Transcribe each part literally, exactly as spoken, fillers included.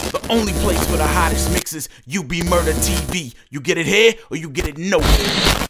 The only place for the hottest mixes, U B Murder T V. You get it here or you get it nowhere.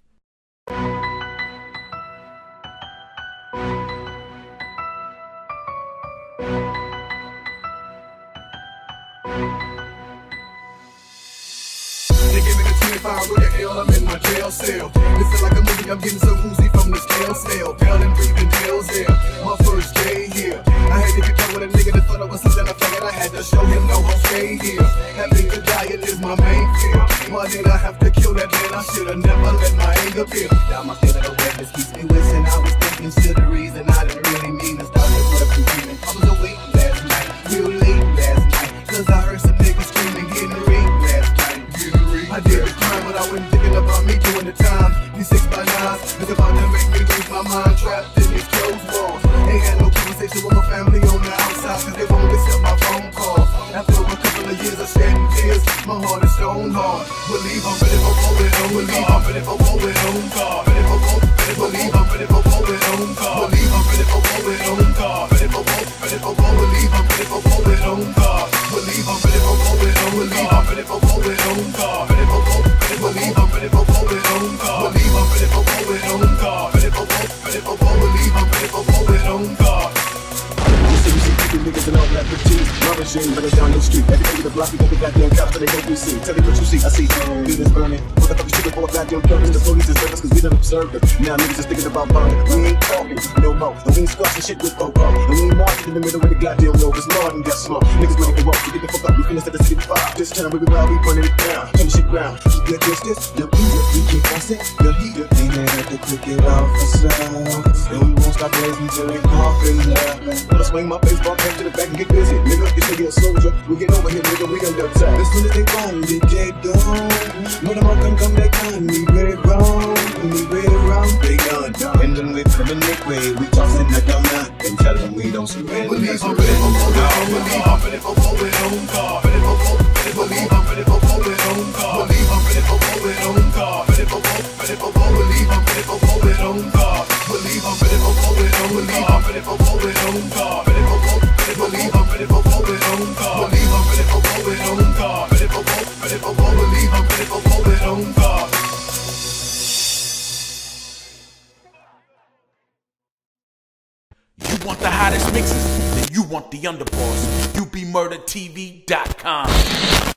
They gave me the twenty-five with the L, I'm in my jail cell. It feel like a movie, I'm getting so woozy from the scale cell. Bell and breathing pills there, my first day here. I had to get down with a nigga that thought I was something I figured I had to show him no I'll stay here. Having the diet is my main fear. Why did I have to kill that man? I should've never let my anger build. Now my feeling of wetness keeps me wishing I was thinking to the reason I didn't really mean to start the blood from dreaming. I was awake last night, real late last night, cause I heard some niggas screaming, getting raped last night. I did the crime, but I wasn't thinking about me doing the time. These six by nines is about to make me lose my mind, trapped in these closed walls. Ain't had no conversation with my family on the outside, cause they won't accept my phone calls. After a couple of years of shedding tears, my heart is stone hard. Believe I'm ready for going on, believe I'm ready for going on, God. Ready for going, ready believe I'm ready for going on, God. Believe I'm ready for going on, God. Ready for going, ready for going, believe I'm ready for going on, God. Believe I'm ready for going on, believe I'm ready for going on, God. Ready for going, ready believe I'm ready for going on, God. Believe I'm ready for going on, God. Ready for going, ready for going, believe I'm ready for going on, God. Niggas and all that fifteen, my regime, running down the street. Every day with the block, we got the goddamn cops, so they hope we see. Tell me what you see, I see buildings burning. What the fuck is shooting for a goddamn killers? The police is nervous cause we done observed them. Now niggas is thinking about burning. We ain't talking no more, and we ain't squashing shit with Popo. And we ain't marching in the middle where the goddamn road is more than got smoke. Niggas ready to walk, so get the fuck up, we finished at the city fire. This time we be wild, we burning it down, turn the shit round. You get this, this, the beat, we can't pass it, the heat. They may have to click it off ourselves, and we won't stop blazing till they coughing loud. Wanna swing my baseball back to the back and get busy. Nigga, this nigga a soldier. We get over here, nigga, we under attack. As soon as they gone, they dead gone. No the more can come back on. We ready wrong, we ready wrong. They gone, and then we put them in their way. We tossing the donut and tell them we don't surrender. Believe I'm ready for going on, believe I'm ready for going on, God. Ready for going, ready believe I'm ready for going on, God. Believe I'm ready for going on, God. Ready for going, ready for going, believe I'm ready for going on, God. Believe I'm ready for going on, believe I'm ready for going on, God. Ready for going, ready believe I'm ready for going on, God. Believe I'm ready for going on, God. Ready for going, ready for going, believe I'm ready for going on, God. You want the hottest mixes? Then you want the underboss. U B Murder T V dot com.